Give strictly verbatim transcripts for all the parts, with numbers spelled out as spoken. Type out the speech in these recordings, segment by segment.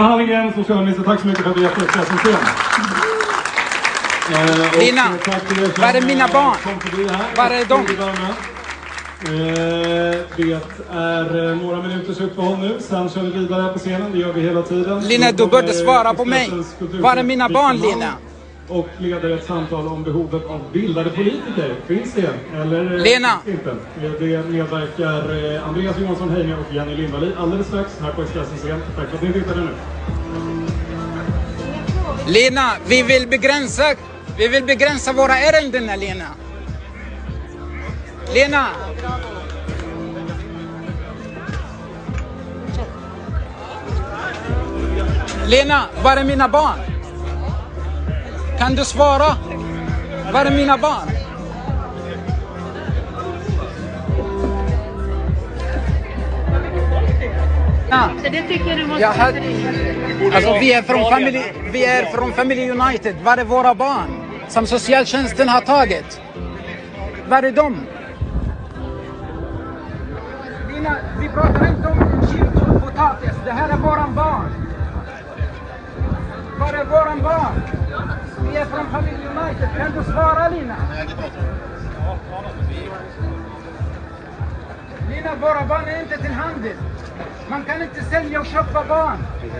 Lena Hallengren, socialminister, tack så mycket för att du gett Expressen scen. Eh, Lina, var är mina barn? Var är de? Eh, det är några minuters uppehåll nu, sen kör vi vidare på scenen, det gör vi hela tiden. Lina, du borde svara på mig. Var är mina barn, Lina? Och leder ett samtal om behovet av bildade politiker. Finns det? Eller Lena! Inte? Det medverkar eh, Andreas Johansson Heine och Jenny Lindvall alldeles strax här på Expressen scen. Tack för att ni tittade nu. Lena, vi vill begränsa, vi vill begränsa våra ärenden, Lena. Lena! Lena, var är mina barn? Kan du svara? Var är mina barn? Ja. Så det tycker du måste... Jag hade... Alltså vi är från Family, vi är från Family United. Var är våra barn som socialtjänsten har tagit? Var är de? Lina, vi pratar inte om en kilo potatis. Det här är våran barn. Var är våran barn? Vi är från Family United. Kan du svara, Lina? Lina, våra barn är inte till handel. Man kan inte sälja och köpa barn.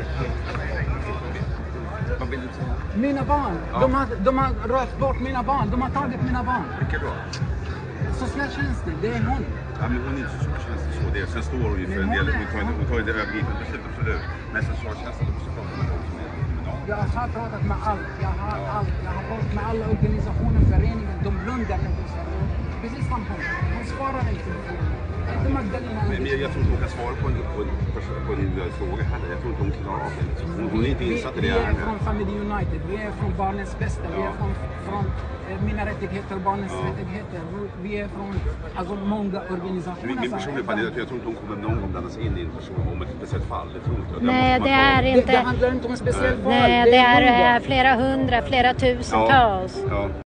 Vad vill du säga? Mina barn. Ja. De har, de har rört bort mina barn. De har tagit mina barn. Vilka då? Socialtjänsten, det är hon. Ja, men hon är inte socialtjänsten så. Det är, sen står hon ju för en del. Hon tar, hon tar ju det övergripande beslutet, absolut. Men socialtjänsten, då måste prata med dem som är kommunal. Jag har pratat med allt. Jag har allt. Jag har pratat med alla organisationer, föreningen. De blundar inte. Precis som hon. Hon svarar inte. Inte Magdalena. Men jag, jag tror inte hon kan svara på en, på en, på en individuell fråga heller. Jag tror inte hon klarar av det. Hon, hon är inte insatt i det här. Vi är från Family United. Vi är från Barnens Bästa. Vi är från, från eh, Mina rättigheter, Barnens ja. rättigheter. Vi är från alltså, många organisationer. Min personliga uppfattning är att jag tror inte hon kommer någon gång blanda sig in i en person om ett speciellt fall. Det tror inte. Nej, det är inte... Det, det handlar inte om ett speciellt fall. Nej, det är, det är flera hundra, flera tusentals. Ja. Ja.